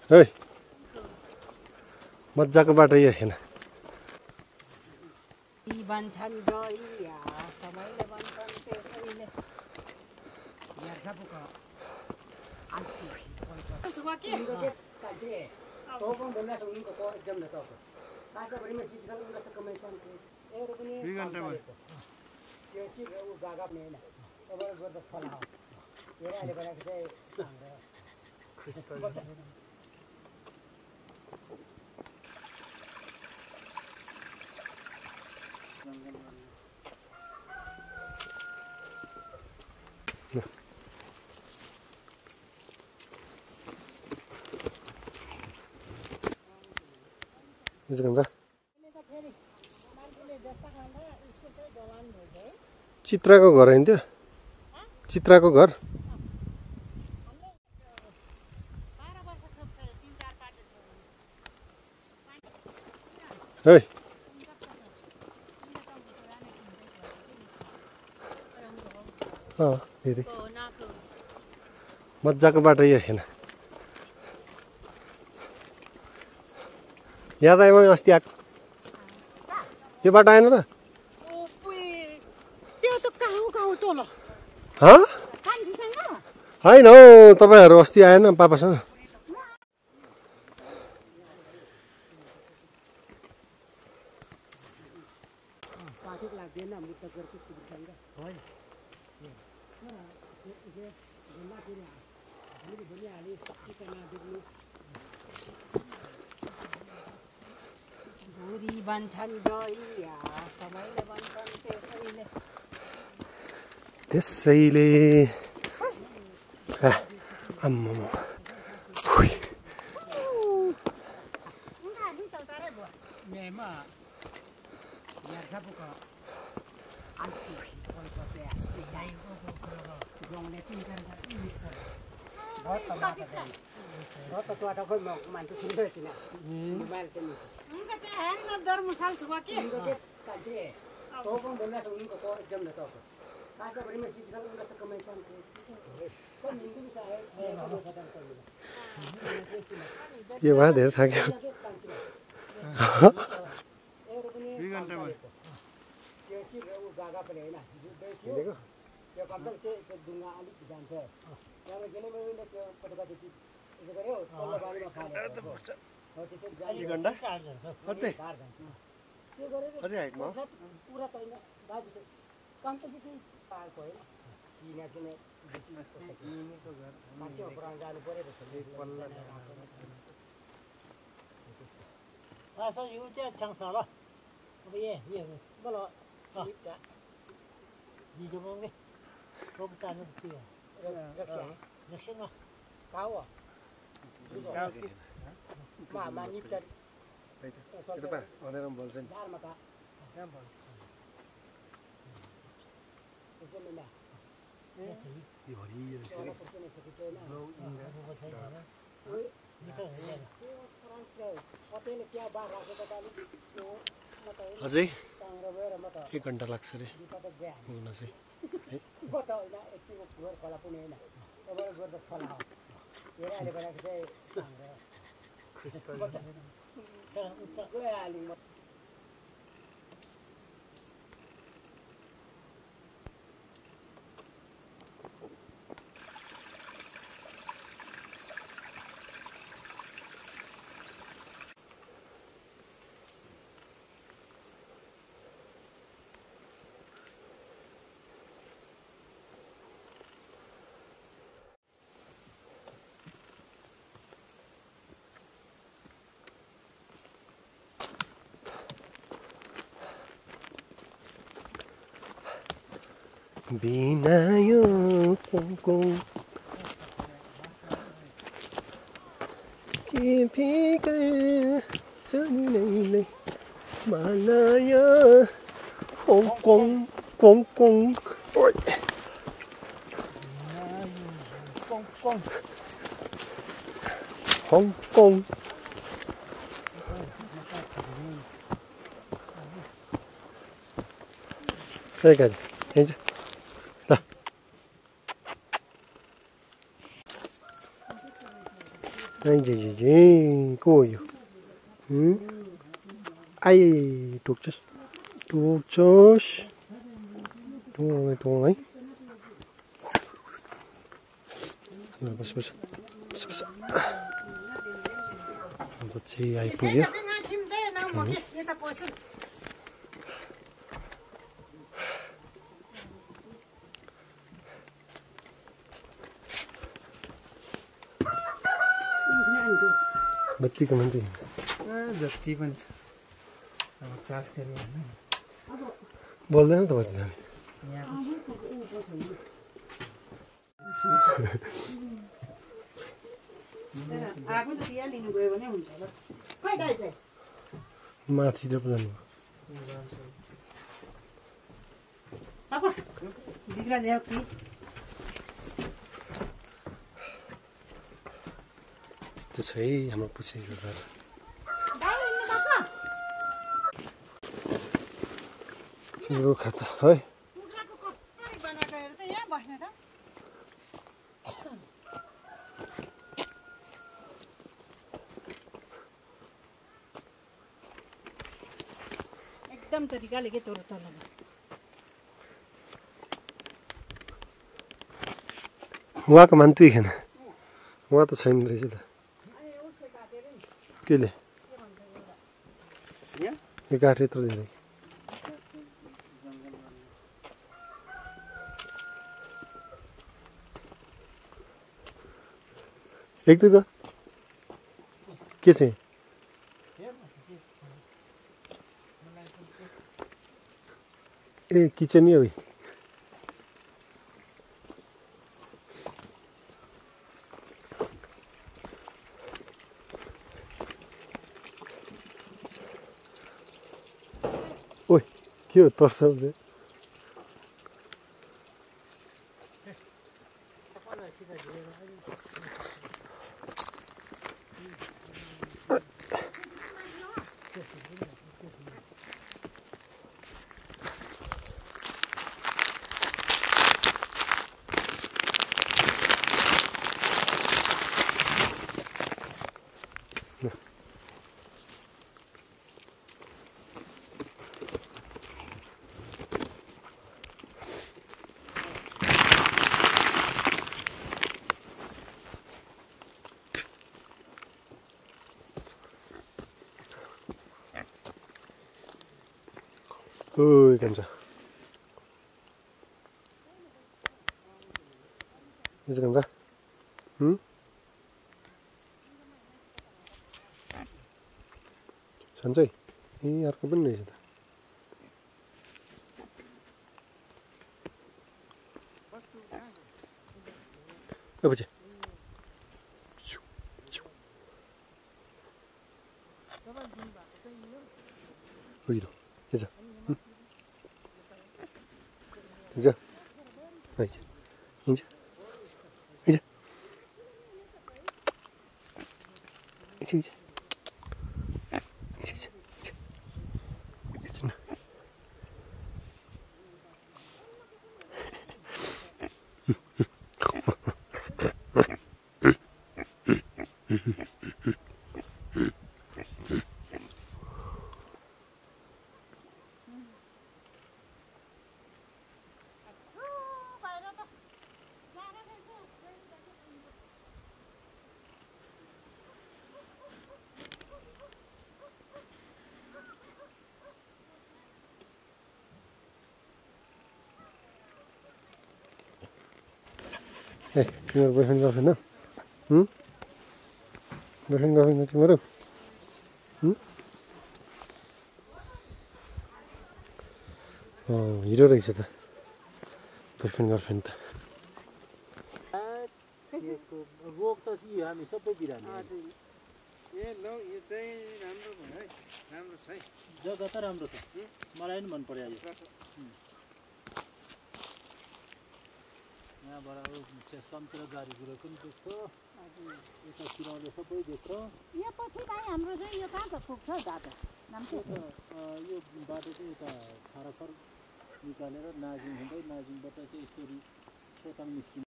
है मजाको बाटो यो हेर्न चित्राको घर हैन त्यो चित्राको घर है धेरै मजाको बाटो यो हेर्न याद आयो मलाई अस्ति आएको यो बाटो आएन र होइन हौ तपाईँहरू अस्ति आएन पापासँग त्यसैले आम्मा यो भए धेरै थाक्यो अझै हाइटमा अझै 1 घण्टा लाग्छ रे पुग्न चाहिँ बिना यो कोको के फिकर चलिँदै माया हङकङ कङकङ हङकङ Hey guys, hey. को हो यो आइ टोक्छस् है बस बच्चे आइपुग्यो बत्तीको मान्छे जति पनि छ अब चार्ज गरे हैन बोल्दैन त बत्ती जाने आगो त यहाँ लिनु गयो भने हुन्छ ल खै दाइ चाहिँ माथि र जानु पापा जिग्रा ल्याऊ कि त्यो छ है हाम्रो पुछेको घर यो खाता है एकदम तरिकाले के तोर तल उहाँको मान्थ्यो खेन उहाँ त छैन रहेछ त केले यो काठ यत्रो धेरै एक दुईको के चाहिँ ए किचन नै हो ओइ के हो तर्साउँदै ओइ कान्छ यो चाहिँ कान्छ सन्चै ए अर्को पनि रहेछ त अब चाहिँ उयो के छ जा नहीं इंजा इंजा इंजा इंजा ए तिम्रो बोयफ्रेन्ड गर्लफ्रेन्ड हो बोयफ्रेन्ड गर्लफ्रेन्ड तिम्रो हिरो रहेछ त बोयफ्रेन्ड गर्लफ्रेन्ड त रोग त यो हामी सबै बिरामी ए ल यो चाहिँ राम्रो भयो है राम्रो छ है जग्गा त राम्रो छ मलाई पनि मन पर्यो यो यहाँबाट चेस्कमतिर गाडी गुडेको पनि देख्छ यता खिराउले सबै देख्छ यहाँ पछि भाइ हाम्रो चाहिँ यो कहाँ त पुग्छ बाटो नाम चाहिँ यो बाटो चाहिँ यता खरखर निकालेर नाजिङ हुँदै नाजिङबाट चाहिँ यसरी सोताङ निस्किन्छ